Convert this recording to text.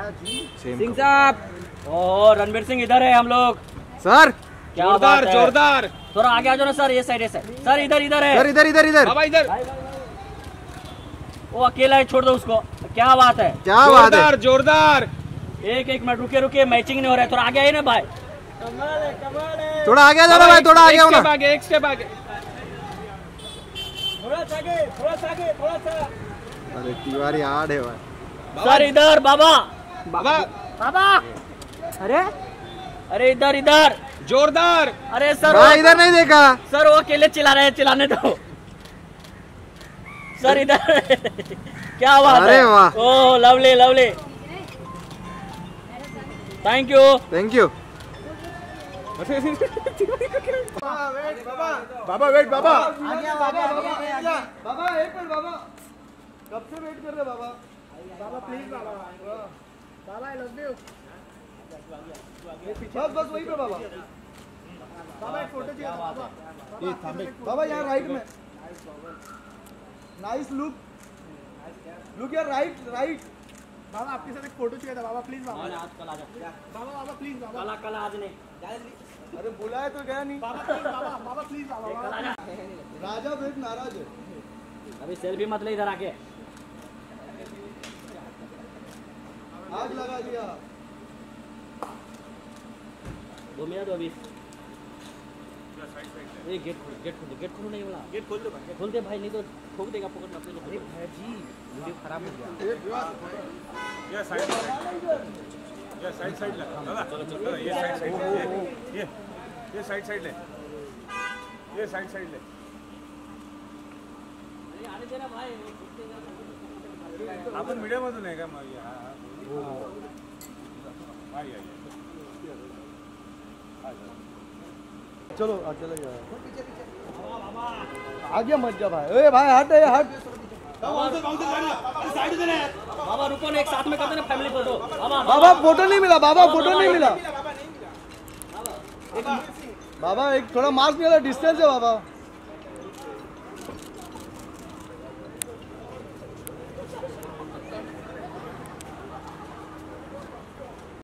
सिंह साहब। ओ रणवीर सिंह इधर है हम लोग। सर क्या जोरदार जोरदार। थोड़ा आगे आ जाओ ना सर, ये साइड सर, इधर इधर है। सर इधर इधर इधर बाबा इधर। वो अकेला है, छोड़ दो उसको। क्या बात है, क्या बात है। जोरदार। एक मिनट रुके, मैचिंग नहीं हो रहा है। थोड़ा आगे आइए ना भाई। थोड़ा आगे आ जाओ भाई, थोड़ा आगे आओ ना। एक स्टेप आगे। थोड़ा सा आगे। अरे तिवारी हार्ड है भाई। सर इधर बाबा। अरे इधर जोरदार। अरे सर भाई इधर नहीं देखा सर, वो अकेले चिल्ला रहे हैं, चिल्लाने दो सर इधर। क्या बात है। अरे वाह। Oh lovely. Thank you. बाबा वेट बाबा। बाबा एक मिनट बाबा, कब से वेट कर रहे बाबा प्लीज बाबा आई लव यू। बस वहीं पे बाबा एक फोटो चाहिए बाबा यहाँ राइट में। नाइस लुक यार, राइट बाबा आपके साथ एक फोटो चाहिए था बाबा प्लीज बाबा। बाबा प्लीज बाबा। कल आज नहीं। अरे बुलाया तो गया नहीं बाबा प्लीज बाबा। राजा वेट नाराज है। अभी सेल्फी मत ले इधर आके। आग लगा दिया। 2 मिनट अभी। ये गेट खोलो नहीं वाला। गेट खोल दो भाई, खोल दे भाई, नहीं तो ठोक देगा पकड़ अपने लोग। अरे भाई जी वीडियो खराब हो गया। ये साइड लगा। चलो ये साइड ले। ये साइड ले। आने देना भाई। आपण मीडिया मधून आहे का मग? चलो चले गया। आगे मत जा भाई। ए भाई हट। बाबा रुको ना, एक साथ में करते ना फैमिली फोटो। बाबा फोटो नहीं मिला बाबा एक थोड़ा मास्क नहीं, डिस्टेंस है बाबा।